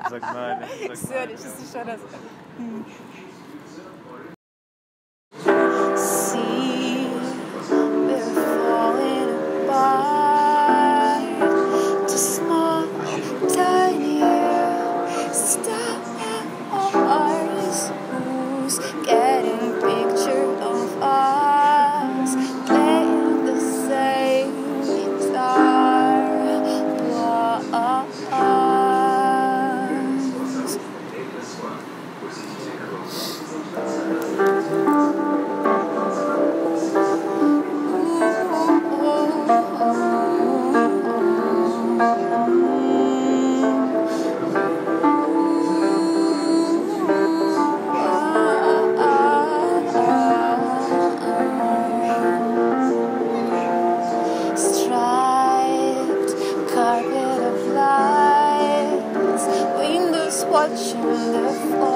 Загнали. Сори, сейчас еще раз. Getting picture of us playing the same guitar. Carpet of lights, windows watching the fall.